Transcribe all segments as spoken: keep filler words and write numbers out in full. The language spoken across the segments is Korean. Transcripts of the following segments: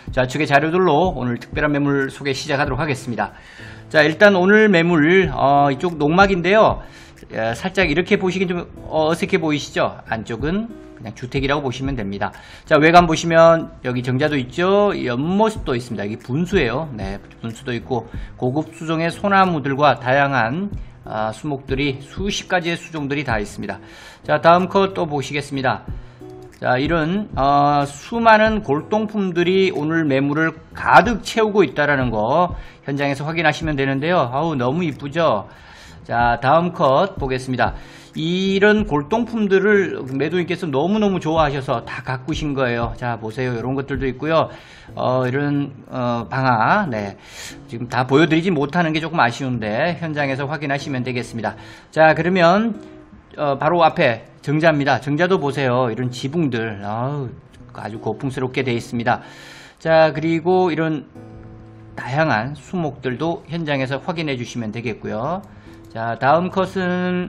좌측의 자료들로 오늘 특별한 매물 소개 시작하도록 하겠습니다. 자, 일단 오늘 매물 어, 이쪽 농막인데요. 어, 살짝 이렇게 보시긴 좀 어색해 보이시죠? 안쪽은 그냥 주택이라고 보시면 됩니다. 자, 외관 보시면 여기 정자도 있죠. 연못도 있습니다. 여기 분수예요. 네, 분수도 있고 고급 수종의 소나무들과 다양한 아, 수목들이 수십 가지의 수종들이 다 있습니다. 자, 다음 컷 또 보시겠습니다. 자, 이런 어, 수많은 골동품들이 오늘 매물을 가득 채우고 있다라는 거 현장에서 확인하시면 되는데요. 아우, 너무 이쁘죠? 자, 다음 컷 보겠습니다. 이런 골동품들을 매도인께서 너무너무 좋아하셔서 다 가꾸신 거예요. 자, 보세요. 이런 것들도 있고요. 어, 이런 어, 방아, 네, 지금 다 보여드리지 못하는 게 조금 아쉬운데 현장에서 확인하시면 되겠습니다. 자, 그러면 어, 바로 앞에 정자입니다. 정자도 보세요. 이런 지붕들 아우, 아주 고풍스럽게 되어 있습니다. 자, 그리고 이런 다양한 수목들도 현장에서 확인해 주시면 되겠고요. 자, 다음 컷은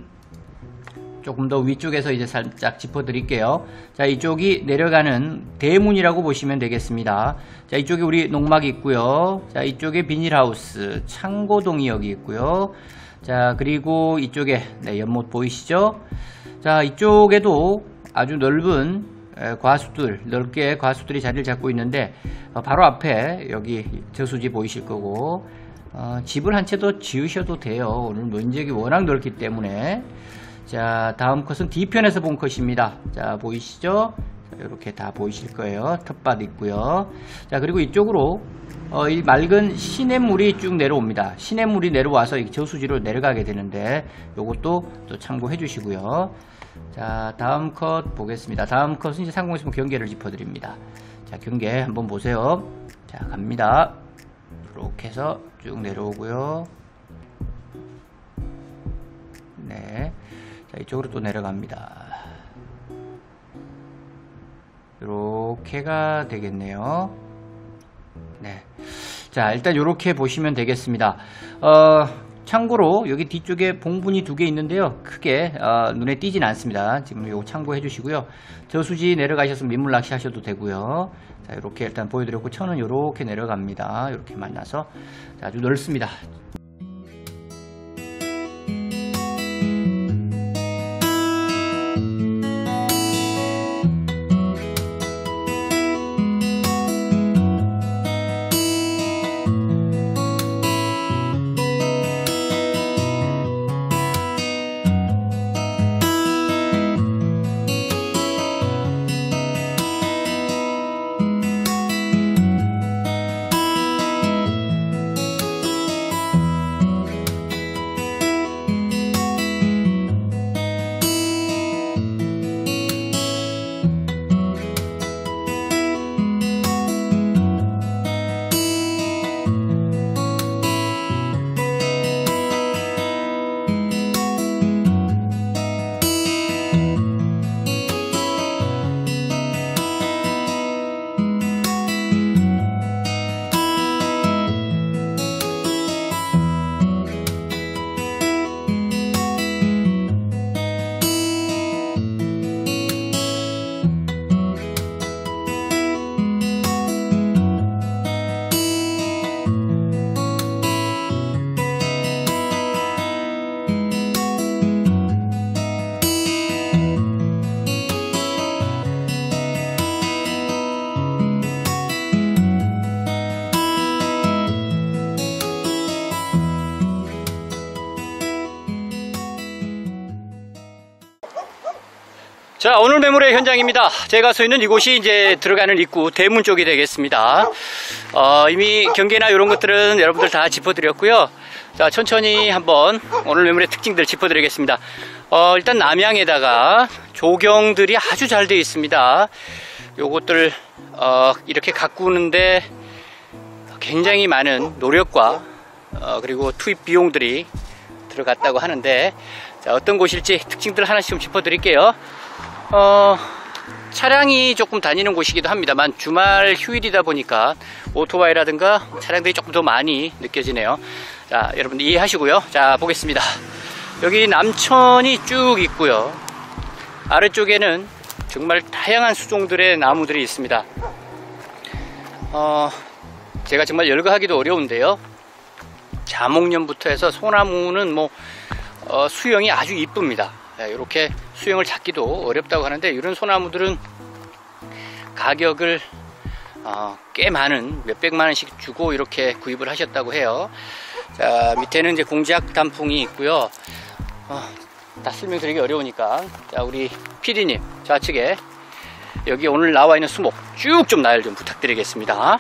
조금 더 위쪽에서 이제 살짝 짚어 드릴게요. 자, 이쪽이 내려가는 대문이라고 보시면 되겠습니다. 자, 이쪽에 우리 농막이 있고요. 자, 이쪽에 비닐하우스, 창고동이 여기 있고요. 자, 그리고 이쪽에 네, 연못 보이시죠? 자, 이쪽에도 아주 넓은 과수들, 넓게 과수들이 자리를 잡고 있는데 어, 바로 앞에 여기 저수지 보이실 거고 어, 집을 한 채 더 지으셔도 돼요. 오늘 면적이 워낙 넓기 때문에. 자, 다음 컷은 뒤편에서 본 컷입니다. 자, 보이시죠? 자, 이렇게 다 보이실 거예요. 텃밭 있고요. 자, 그리고 이쪽으로 어, 이 맑은 시냇물이 쭉 내려옵니다. 시냇물이 내려와서 이 저수지로 내려가게 되는데 요것도 또 참고해 주시고요. 자, 다음 컷 보겠습니다. 다음 컷은 이제 상공에서 경계를 짚어드립니다. 자, 경계 한번 보세요. 자, 갑니다. 이렇게 해서 쭉 내려오고요. 네. 자, 이쪽으로 또 내려갑니다. 이렇게가 되겠네요. 네. 자, 일단 이렇게 보시면 되겠습니다. 어, 참고로 여기 뒤쪽에 봉분이 두 개 있는데요. 크게 어, 눈에 띄진 않습니다. 지금 이거 참고해 주시고요. 저수지 내려가셔서 민물 낚시 하셔도 되고요. 자, 이렇게 일단 보여드렸고 천은 이렇게 내려갑니다. 이렇게 만나서 자, 아주 넓습니다. 자, 오늘 매물의 현장입니다. 제가 서 있는 이곳이 이제 들어가는 입구 대문 쪽이 되겠습니다. 어, 이미 경계나 이런 것들은 여러분들 다 짚어드렸고요. 자, 천천히 한번 오늘 매물의 특징들 짚어드리겠습니다. 어, 일단 남향에다가 조경들이 아주 잘 되어 있습니다. 요것들 어, 이렇게 가꾸는데 굉장히 많은 노력과 어, 그리고 투입 비용들이 들어갔다고 하는데, 자, 어떤 곳일지 특징들 하나씩 좀 짚어드릴게요. 어, 차량이 조금 다니는 곳이기도 합니다만 주말 휴일이다 보니까 오토바이라든가 차량들이 조금 더 많이 느껴지네요. 자, 여러분 이해하시고요. 자, 보겠습니다. 여기 남천이 쭉 있고요. 아래쪽에는 정말 다양한 수종들의 나무들이 있습니다. 어, 제가 정말 열거하기도 어려운데요. 자목련부터 해서 소나무는 뭐 어, 수영이 아주 이쁩니다. 네, 이렇게 수영을 잡기도 어렵다고 하는데, 이런 소나무들은 가격을 어, 꽤 많은 몇백만 원씩 주고 이렇게 구입을 하셨다고 해요. 자, 밑에는 이제 공작 단풍이 있고요. 어, 다 설명드리기 어려우니까, 자, 우리 피디님 좌측에 여기 오늘 나와 있는 수목 쭉 좀 나열 좀 부탁드리겠습니다.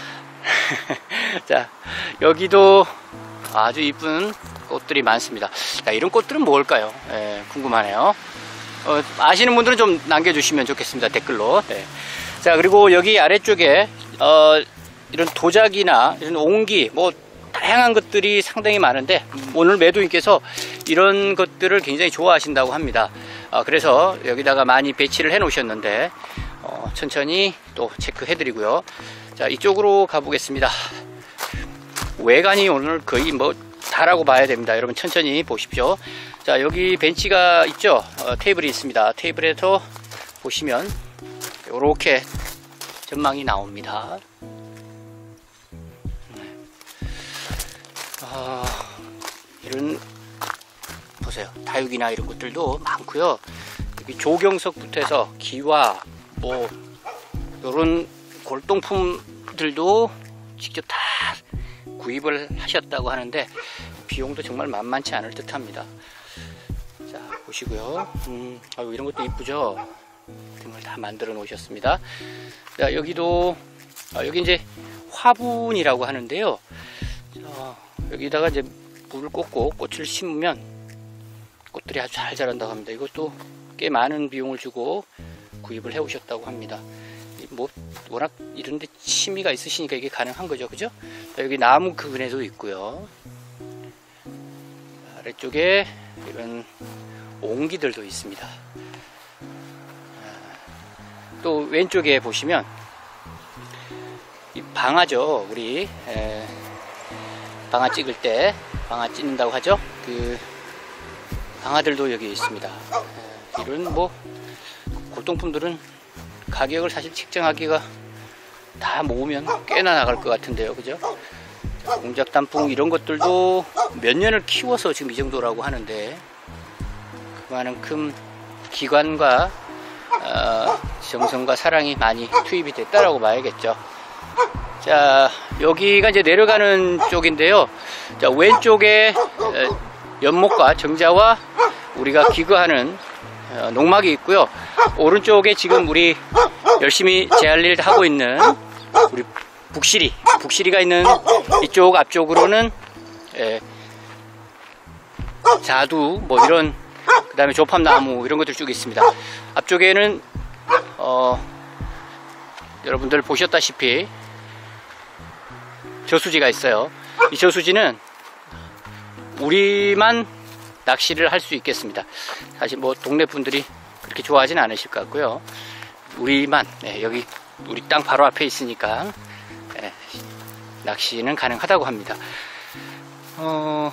자, 여기도 아주 이쁜 꽃들이 많습니다. 자, 이런 꽃들은 뭘까요? 예, 궁금하네요. 어, 아시는 분들은 좀 남겨주시면 좋겠습니다, 댓글로. 네. 자, 그리고 여기 아래쪽에 어, 이런 도자기나 이런 옹기, 뭐 다양한 것들이 상당히 많은데, 오늘 매도인께서 이런 것들을 굉장히 좋아하신다고 합니다. 어, 그래서 여기다가 많이 배치를 해 놓으셨는데, 어, 천천히 또 체크해 드리고요. 자, 이쪽으로 가보겠습니다. 외관이 오늘 거의 뭐 다라고 봐야 됩니다. 여러분 천천히 보십시오. 자, 여기 벤치가 있죠. 어, 테이블이 있습니다. 테이블에서 보시면 이렇게 전망이 나옵니다. 어, 이런 보세요. 다육이나 이런 것들도 많고요. 여기 조경석부터 해서 기와 뭐 이런 골동품들도 직접 다 구입을 하셨다고 하는데, 비용도 정말 만만치 않을 듯 합니다. 자, 보시고요. 음, 아유, 이런 것도 이쁘죠? 등을 다 만들어 놓으셨습니다. 자, 여기도 아, 여기 이제 화분이라고 하는데요. 자, 여기다가 이제 물을 꽂고 꽃을 심으면 꽃들이 아주 잘 자란다고 합니다. 이것도 꽤 많은 비용을 주고 구입을 해 오셨다고 합니다. 뭐 워낙 이런데 취미가 있으시니까 이게 가능한 거죠, 그죠? 자, 여기 나무 그늘에도 있고요. 아래쪽에 이런 옹기들도 있습니다. 또 왼쪽에 보시면 이 방아죠. 우리 에, 방아 찍을 때 방아 찍는다고 하죠. 그 방아들도 여기 있습니다. 에, 이런 뭐 골동품들은 가격을 사실 책정하기가 다 모으면 꽤나 나갈 것 같은데요, 그죠? 자, 공작 단풍 이런 것들도 몇 년을 키워서 지금 이 정도라고 하는데, 그만큼 기관과 어, 정성과 사랑이 많이 투입이 됐다라고 봐야겠죠. 자, 여기가 이제 내려가는 쪽인데요. 자, 왼쪽에 연목과 정자와 우리가 기거하는 어, 농막이 있고요. 오른쪽에 지금 우리 열심히 제할일 하고 있는 우리 북시리, 북시리가 있는 이쪽 앞쪽으로는 예, 자두 뭐 이런, 그 다음에 조팝나무 이런 것들 쭉 있습니다. 앞쪽에는 어, 여러분들 보셨다시피 저수지가 있어요. 이 저수지는 우리만 낚시를 할 수 있겠습니다. 사실 뭐 동네 분들이 그렇게 좋아하진 않으실 것 같고요. 우리만, 네, 여기 우리 땅 바로 앞에 있으니까 네, 낚시는 가능하다고 합니다. 어,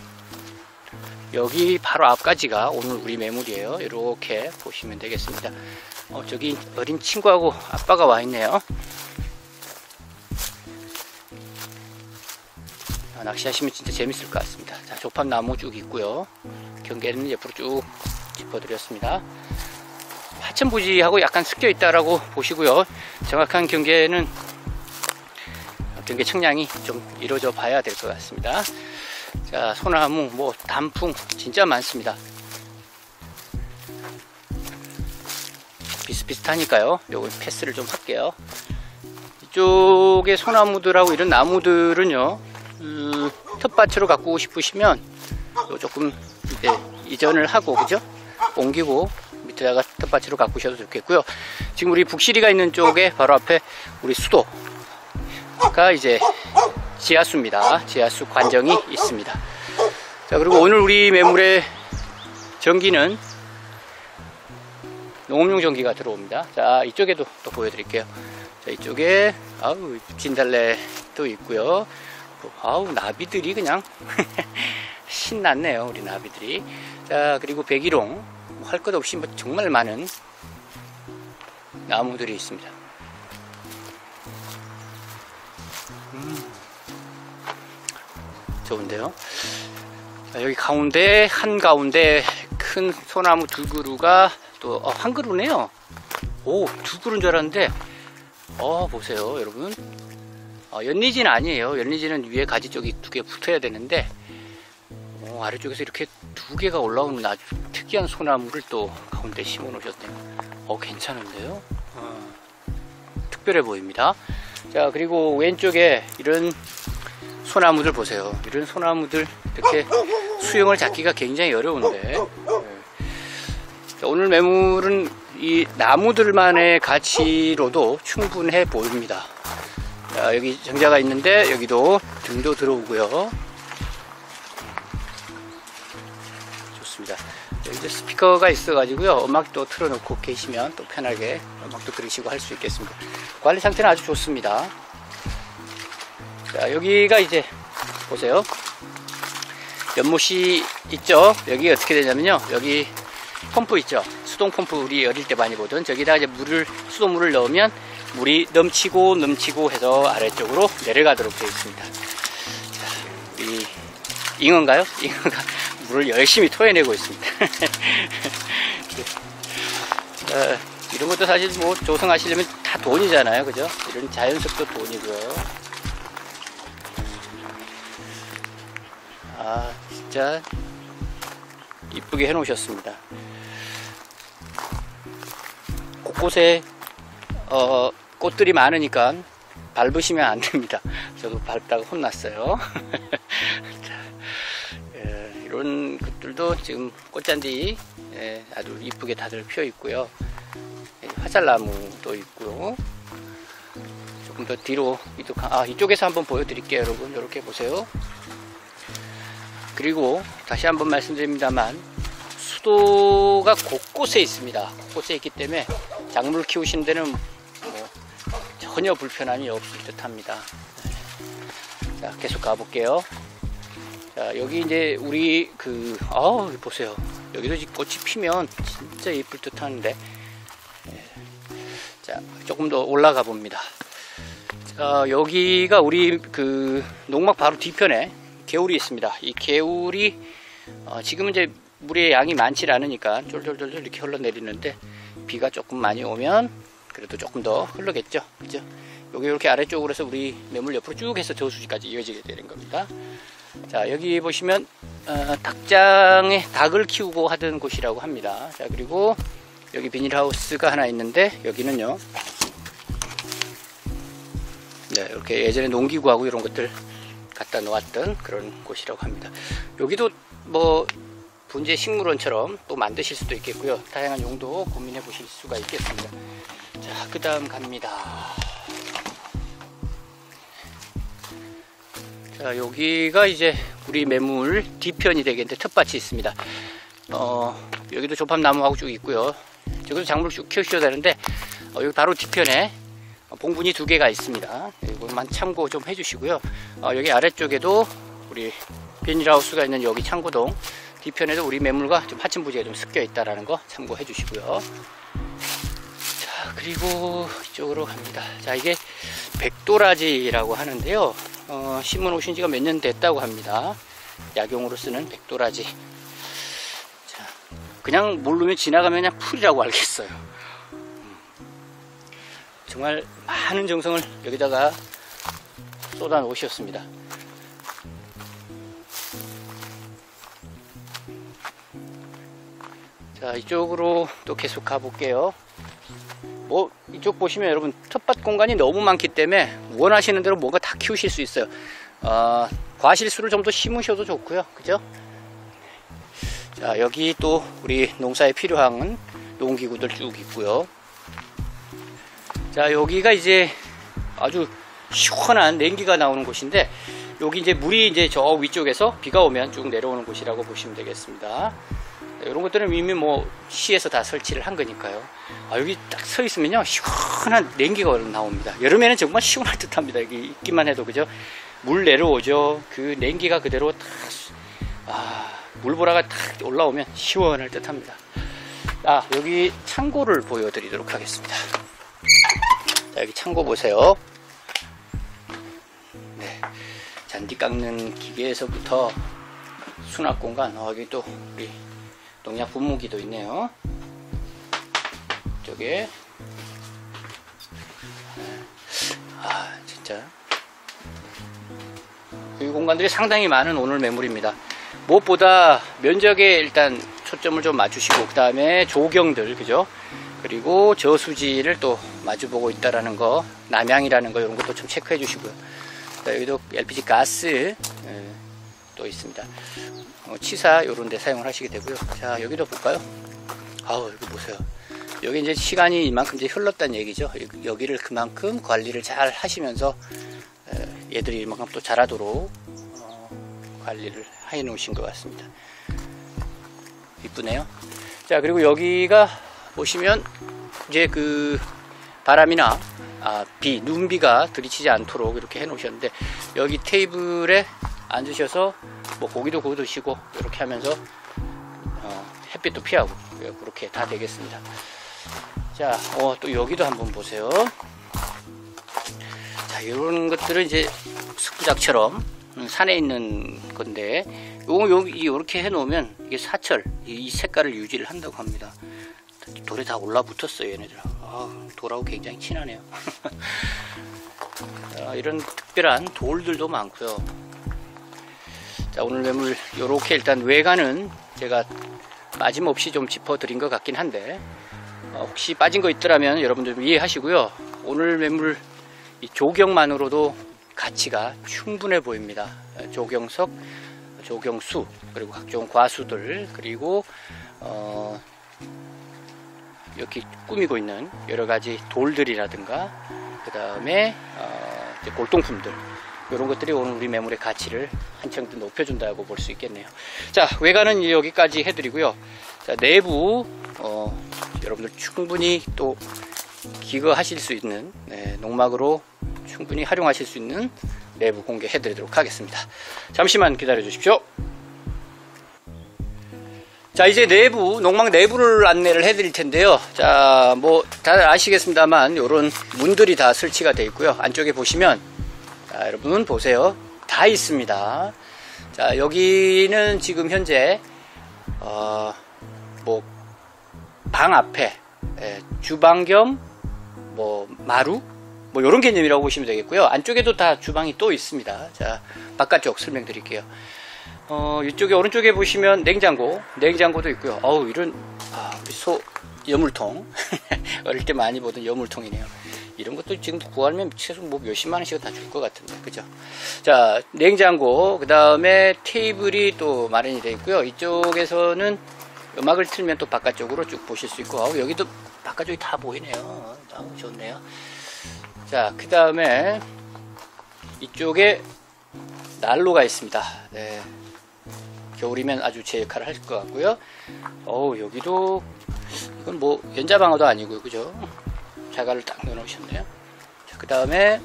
여기 바로 앞까지가 오늘 우리 매물이에요. 이렇게 보시면 되겠습니다. 어, 저기 어린 친구하고 아빠가 와 있네요. 아, 낚시하시면 진짜 재밌을 것 같습니다. 자, 조팝나무 쭉 있고요. 경계는 옆으로 쭉 짚어드렸습니다. 하천부지하고 약간 섞여 있다라고 보시고요. 정확한 경계는 경계 측량이 좀 이루어져 봐야 될 것 같습니다. 자, 소나무, 뭐 단풍 진짜 많습니다. 비슷비슷하니까요. 요건 패스를 좀 할게요. 이쪽에 소나무들하고 이런 나무들은요, 음, 텃밭으로 갖고 싶으시면 조금 이제 이전을 하고, 그죠? 옮기고 밑에다가 텃밭으로 갖고 오셔도 좋겠고요. 지금 우리 북시리가 있는 쪽에 바로 앞에 우리 수도가 이제 지하수입니다. 지하수 관정이 있습니다. 자, 그리고 오늘 우리 매물의 전기는 농업용 전기가 들어옵니다. 자, 이쪽에도 또 보여드릴게요. 자, 이쪽에 아우 진달래도 있고요. 아우 나비들이 그냥 신났네요, 우리 나비들이. 자, 그리고 백일홍, 할 것 없이 뭐 정말 많은 나무들이 있습니다. 음, 좋은데요. 자, 여기 가운데 한 가운데 큰 소나무 두 그루가 또 어, 한 그루네요. 오, 두 그루인 줄 알았는데 어 보세요 여러분. 어, 연리지는 아니에요. 연리지는 위에 가지 쪽이 두 개 붙어야 되는데 어, 아래쪽에서 이렇게 두 개가 올라오는 아주 특이한 소나무를 또 가운데 심어 놓으셨네요. 어 괜찮은데요. 어, 특별해 보입니다. 자, 그리고 왼쪽에 이런 소나무들 보세요. 이런 소나무들 이렇게 수영을 잡기가 굉장히 어려운데 네. 자, 오늘 매물은 이 나무들만의 가치로도 충분해 보입니다. 자, 여기 정자가 있는데 여기도 등도 들어오고요. 좋습니다. 이제 스피커가 있어 가지고요, 음악도 틀어놓고 계시면 또 편하게 음악도 들으시고 할 수 있겠습니다. 관리 상태는 아주 좋습니다. 자, 여기가 이제 보세요. 연못이 있죠. 여기 어떻게 되냐면요, 여기 펌프 있죠. 수동 펌프 우리 어릴 때 많이 보던, 저기다 이제 물을, 수돗물을 넣으면 물이 넘치고 넘치고 해서 아래쪽으로 내려가도록 되어 있습니다. 자, 우리 잉어인가요? 잉어가 물을 열심히 토해내고 있습니다. 어, 이런 것도 사실 뭐 조성하시려면 다 돈이잖아요, 그죠? 이런 자연석도 돈이고요. 아, 진짜 이쁘게 해놓으셨습니다. 곳곳에 어, 꽃들이 많으니까 밟으시면 안 됩니다. 저도 밟다가 혼났어요. 자, 예, 이런 것들도 지금 꽃잔디 예, 아주 이쁘게 다들 피어 있고요. 예, 화살나무도 있고요. 조금 더 뒤로 이쪽, 아, 이쪽에서 한번 보여드릴게요, 여러분. 이렇게 보세요. 그리고 다시 한번 말씀드립니다만, 수도가 곳곳에 있습니다. 곳곳에 있기 때문에 작물 키우시는 데는 뭐 전혀 불편함이 없을 듯 합니다. 자, 계속 가볼게요. 자, 여기 이제 우리 그, 아 보세요. 여기도 꽃이 피면 진짜 예쁠 듯 하는데. 자, 조금 더 올라가 봅니다. 자, 여기가 우리 그 농막 바로 뒤편에 개울이 있습니다. 이 개울이 어, 지금은 이제 물의 양이 많지 않으니까 쫄쫄쫄 이렇게 흘러내리는데, 비가 조금 많이 오면 그래도 조금 더 흐르겠죠, 그죠? 여기 이렇게 아래쪽으로 해서 우리 매물 옆으로 쭉 해서 저수지까지 이어지게 되는 겁니다. 자, 여기 보시면 어, 닭장에 닭을 키우고 하던 곳이라고 합니다. 자, 그리고 여기 비닐하우스가 하나 있는데, 여기는요, 네, 이렇게 예전에 농기구하고 이런 것들 갖다 놓았던 그런 곳이라고 합니다. 여기도 뭐 분재 식물원처럼 또 만드실 수도 있겠고요. 다양한 용도 고민해 보실 수가 있겠습니다. 자, 그 다음 갑니다. 자, 여기가 이제 우리 매물 뒤편이 되겠는데 텃밭이 있습니다. 어, 여기도 조팝나무하고 쭉 있고요. 저기도 작물 쭉 키우셔야 되는데, 어, 여기 바로 뒤편에 봉분이 두 개가 있습니다. 이것만 참고 좀 해주시고요. 어, 여기 아래쪽에도 우리 비닐하우스가 있는 여기 창고동 뒤편에도 우리 매물과 좀 하층 부지가 좀 섞여 있다라는 거 참고해 주시고요. 자, 그리고 이쪽으로 갑니다. 자, 이게 백도라지라고 하는데요. 어, 심어 놓으신 지가 몇 년 됐다고 합니다. 약용으로 쓰는 백도라지. 자, 그냥 모르면 지나가면 그냥 풀이라고 알겠어요. 정말 많은 정성을 여기다가 쏟아 놓으셨습니다. 자, 이쪽으로 또 계속 가볼게요. 뭐 이쪽 보시면 여러분 텃밭 공간이 너무 많기 때문에 원하시는 대로 뭔가 다 키우실 수 있어요. 어, 과실수를 좀 더 심으셔도 좋고요, 그죠? 자, 여기 또 우리 농사에 필요한 농기구들 쭉 있고요. 자, 여기가 이제 아주 시원한 냉기가 나오는 곳인데, 여기 이제 물이 이제 저 위쪽에서 비가 오면 쭉 내려오는 곳이라고 보시면 되겠습니다. 이런 것들은 이미 뭐 시에서 다 설치를 한 거니까요. 아, 여기 딱 서 있으면요, 시원한 냉기가 나옵니다. 여름에는 정말 시원할 듯 합니다. 여기 있기만 해도, 그죠? 물 내려오죠. 그 냉기가 그대로 딱, 아, 물보라가 딱 올라오면 시원할 듯 합니다. 아, 여기 창고를 보여드리도록 하겠습니다. 자, 여기 창고 보세요. 잔디 깎는 기계에서부터 수납 공간, 어, 여기 또 우리 농약 분무기도 있네요. 이쪽에 아 진짜 이 공간들이 상당히 많은 오늘 매물입니다. 무엇보다 면적에 일단 초점을 좀 맞추시고, 그 다음에 조경들, 그죠? 그리고 저수지를 또 마주보고 있다라는 거, 남향이라는 거, 이런 것도 좀 체크해 주시고요. 여기도 엘피지 가스 예, 또 있습니다. 어, 치사 이런 데 사용을 하시게 되고요. 자, 여기도 볼까요? 아우, 여기 보세요. 여기 이제 시간이 이만큼 이제 흘렀다는 얘기죠. 여기를 그만큼 관리를 잘 하시면서 에, 얘들이 이만큼 또 자라도록 어, 관리를 해 놓으신 것 같습니다. 이쁘네요. 자, 그리고 여기가 보시면 이제 그 바람이나 아, 비, 눈비가 들이치지 않도록 이렇게 해 놓으셨는데, 여기 테이블에 앉으셔서 뭐 고기도 구워 드시고 이렇게 하면서 어, 햇빛도 피하고 그렇게 다 되겠습니다. 자, 어, 또 여기도 한번 보세요. 자, 이런 것들은 이제 숙부작처럼 산에 있는 건데, 요, 여기 이렇게 해 놓으면 이게 사철, 이 색깔을 유지를 한다고 합니다. 돌에 다 올라붙었어요, 얘네들. 아, 돌하고 굉장히 친하네요. 자, 이런 특별한 돌들도 많고요. 자, 오늘 매물 요렇게 일단 외관은 제가 빠짐없이 좀 짚어드린 것 같긴 한데, 어, 혹시 빠진 거 있더라면 여러분들 이해하시고요. 오늘 매물 이 조경만으로도 가치가 충분해 보입니다. 조경석, 조경수, 그리고 각종 과수들, 그리고 어, 이렇게 꾸미고 있는 여러가지 돌들이라든가, 그 다음에 어, 골동품들, 이런 것들이 오늘 우리 매물의 가치를 한층 더 높여준다고 볼 수 있겠네요. 자, 외관은 여기까지 해드리고요. 자, 내부 어, 여러분들 충분히 또 기거하실 수 있는, 네, 농막으로 충분히 활용하실 수 있는 내부 공개해 드리도록 하겠습니다. 잠시만 기다려 주십시오. 자, 이제 내부, 농막 내부를 안내를 해 드릴 텐데요. 자, 뭐 다들 아시겠습니다만 요런 문들이 다 설치가 되어 있고요. 안쪽에 보시면, 자, 여러분 보세요. 다 있습니다. 자, 여기는 지금 현재 어, 뭐 방 앞에 예, 주방 겸 뭐 마루 뭐 이런 개념이라고 보시면 되겠고요. 안쪽에도 다 주방이 또 있습니다. 자, 바깥쪽 설명드릴게요. 어, 이쪽에 오른쪽에 보시면 냉장고, 냉장고도 있고요. 어우, 이런 아, 우리 소 여물통 어릴 때 많이 보던 여물통이네요. 이런 것도 지금 구하면 최소 뭐 몇십만 원씩은 다 줄 것 같은데, 그죠? 자, 냉장고, 그 다음에 테이블이 또 마련이 되어 있고요. 이쪽에서는 음악을 틀면 또 바깥쪽으로 쭉 보실 수 있고, 어, 여기도 바깥쪽이 다 보이네요. 아, 좋네요. 자, 그 다음에 이쪽에 난로가 있습니다. 네. 겨울이면 아주 제 역할을 할 것 같고요. 어우, 여기도 이건 뭐 연자방어도 아니고요, 그죠? 자갈을 딱 넣어놓으셨네요. 그 다음에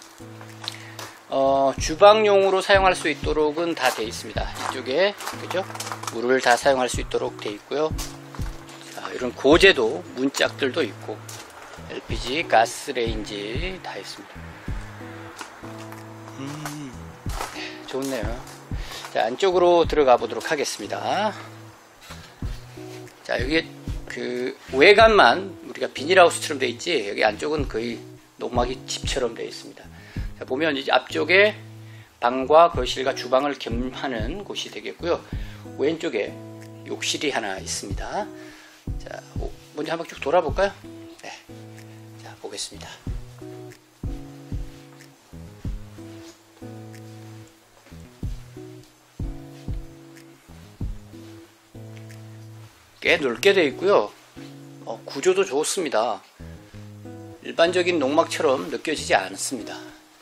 어, 주방용으로 사용할 수 있도록은 다 되어 있습니다. 이쪽에, 그죠? 물을 다 사용할 수 있도록 되어 있고요. 자, 이런 고제도 문짝들도 있고, 엘피지 가스레인지 다 있습니다. 음, 좋네요. 자, 안쪽으로 들어가 보도록 하겠습니다. 자, 여기 그 외관만 우리가 비닐하우스처럼 되어 있지, 여기 안쪽은 거의 농막이 집처럼 되어 있습니다. 자, 보면 이제 앞쪽에 방과 거실과 주방을 겸하는 곳이 되겠고요. 왼쪽에 욕실이 하나 있습니다. 자, 먼저 한번 쭉 돌아볼까요? 네. 자, 보겠습니다. 꽤 넓게 되어 있고요. 어, 구조도 좋습니다. 일반적인 농막처럼 느껴지지 않습니다.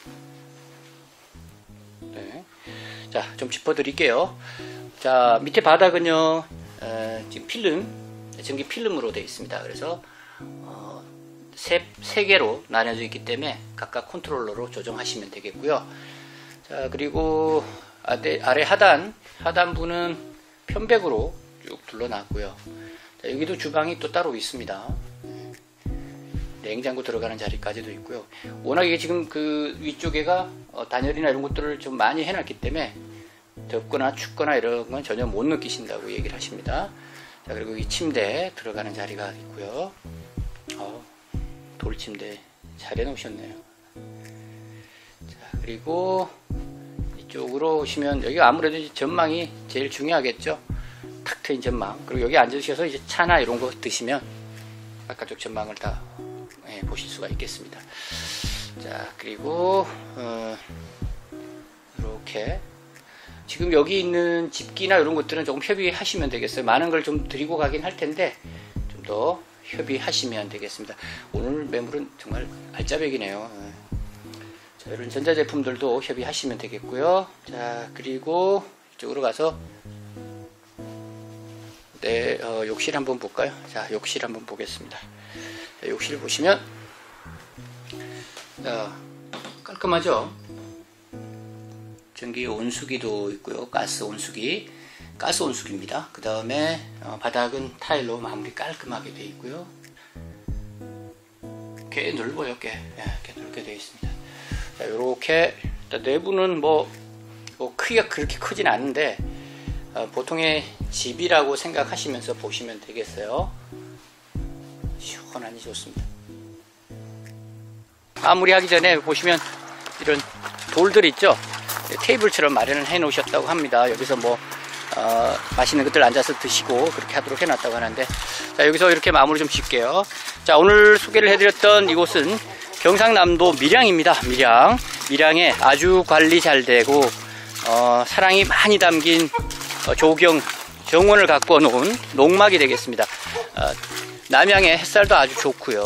네. 자, 좀 짚어드릴게요. 자, 밑에 바닥은요, 에, 지금 필름, 전기 필름으로 되어 있습니다. 그래서 어, 세, 세 개로 나뉘어져 있기 때문에 각각 컨트롤러로 조정하시면 되겠고요. 자, 그리고 아래, 아래 하단, 하단부는 편백으로 쭉 둘러놨고요. 자, 여기도 주방이 또 따로 있습니다. 냉장고 들어가는 자리까지도 있고요. 워낙 이게 지금 그 위쪽에가 어, 단열이나 이런 것들을 좀 많이 해놨기 때문에 덥거나 춥거나 이런 건 전혀 못 느끼신다고 얘기를 하십니다. 자, 그리고 이 침대 들어가는 자리가 있고요. 어, 돌침대 잘 해놓으셨네요. 자, 그리고 이쪽으로 오시면 여기 아무래도 전망이 제일 중요하겠죠. 탁 트인 전망. 그리고 여기 앉으셔서 이제 차나 이런 거 드시면 바깥쪽 전망을 다 예, 보실 수가 있겠습니다. 자, 그리고 어, 이렇게 지금 여기 있는 집기나 이런 것들은 조금 협의하시면 되겠어요. 많은 걸 좀 드리고 가긴 할 텐데 좀 더 협의하시면 되겠습니다. 오늘 매물은 정말 알짜배기네요. 자, 이런 전자제품들도 협의하시면 되겠고요. 자, 그리고 이쪽으로 가서 네, 어, 욕실 한번 볼까요? 자, 욕실 한번 보겠습니다. 자, 욕실 보시면 자, 깔끔하죠? 전기 온수기도 있고요. 가스 온수기, 가스 온수기입니다. 그 다음에 어, 바닥은 타일로 마무리 깔끔하게 되어 있고요. 꽤 넓어요. 꽤, 예, 꽤 넓게 되어 있습니다. 자, 이렇게 내부는 뭐, 뭐 크기가 그렇게 크진 않은데 어, 보통의 집이라고 생각하시면서 보시면 되겠어요. 시원하니 좋습니다. 마무리하기 전에 보시면 이런 돌들 있죠. 테이블처럼 마련을 해 놓으셨다고 합니다. 여기서 뭐 어, 맛있는 것들 앉아서 드시고 그렇게 하도록 해놨다고 하는데, 자, 여기서 이렇게 마무리 좀 짓게요. 자, 오늘 소개를 해드렸던 이곳은 경상남도 밀양입니다. 밀양 밀양에 아주 관리 잘 되고 어, 사랑이 많이 담긴 어, 조경 정원을 갖고 놓은 농막이 되겠습니다. 어, 남양의 햇살도 아주 좋고요.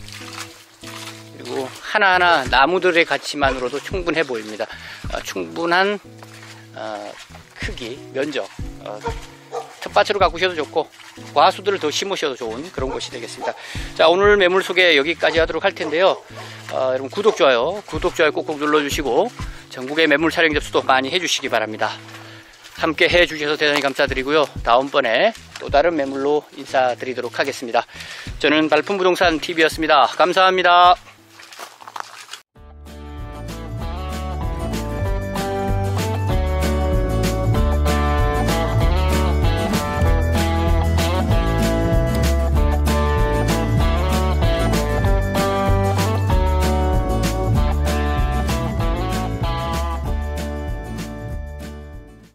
그리고 하나하나 나무들의 가치만으로도 충분해 보입니다. 어, 충분한 어, 크기, 면적, 어, 텃밭으로 가꾸셔도 좋고 과수들을 더 심으셔도 좋은 그런 곳이 되겠습니다. 자, 오늘 매물 소개 여기까지 하도록 할 텐데요. 어, 여러분 구독, 좋아요, 구독, 좋아요 꼭꼭 눌러주시고 전국의 매물 촬영 접수도 많이 해주시기 바랍니다. 함께 해주셔서 대단히 감사드리고요. 다음번에 또 다른 매물로 인사드리도록 하겠습니다. 저는 발품부동산 티비였습니다. 감사합니다.